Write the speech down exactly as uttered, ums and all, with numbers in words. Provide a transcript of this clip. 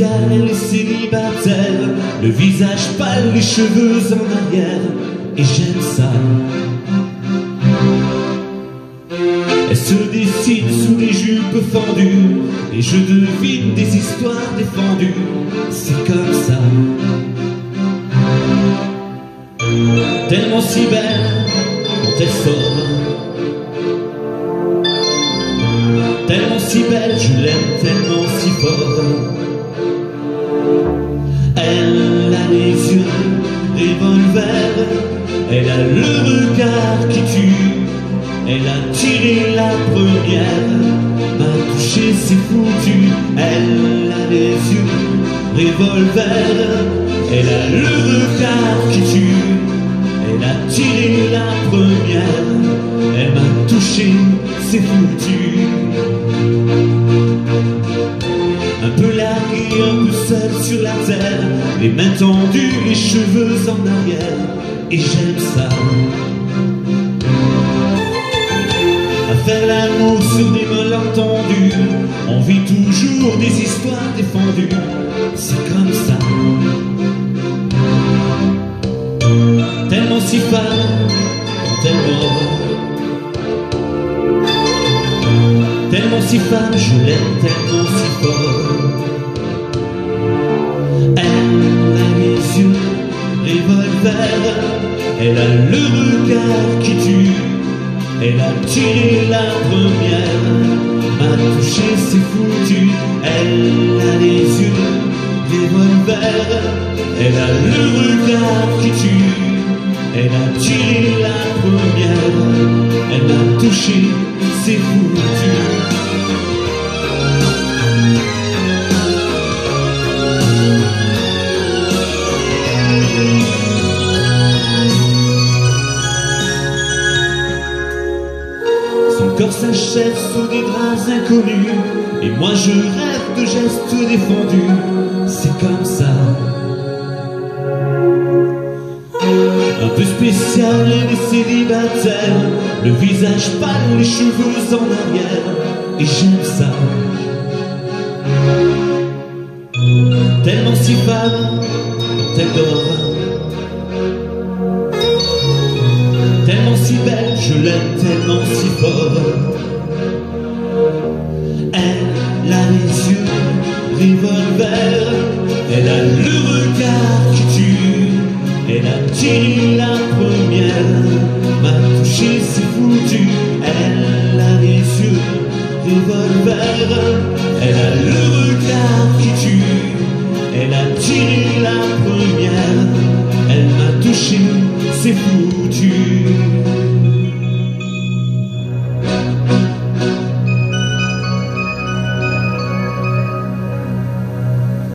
spécial, les célibataires, le visage pâle, les cheveux en arrière, et j'aime ça. Elle se décide sous les jupes fendues, et je devine des histoires défendues, c'est comme ça. Tellement si belle quand elle sort, tellement si belle, je l'aime tellement si fort. Elle a les yeux revolver, elle a le regard qui tue, elle a tiré la première, m'a touché, c'est foutu. Elle a les yeux revolver, elle a le regard qui tue, elle a tiré la première, elle m'a touché, c'est foutu. Un peu largué, un peu seul sur la terre, les mains tendues, les cheveux en arrière, et j'aime ça. À faire l'amour sur des malentendus, on vit toujours des histoires défendues, c'est comme ça. Tellement si femme quand elle mord, tellement si femme, je l'aime tellement si fort. Elle a les yeux revolver, elle a le regard qui tue, elle a tiré la première, m'a touché, c'est foutu. Elle a les yeux revolver, elle a le regard qui tue, elle a tiré la première, elle m'a touché, c'est foutu. Son corps s'achève sous des draps inconnus, et moi je rêve de gestes défendus, c'est comme ça. Un peu spécial, les célibataires, le visage pâle, les cheveux en arrière, et j'aime ça. Tellement si femme quand elle dort, tellement si belle, je l'aime tellement si fort. Elle a les yeux revolver, elle a le regard qui tue, elle a tiré la première, m'a touché, c'est foutu. Elle a les yeux revolver, elle a le regard qui tue, elle a tiré la première, elle m'a touché, c'est foutu.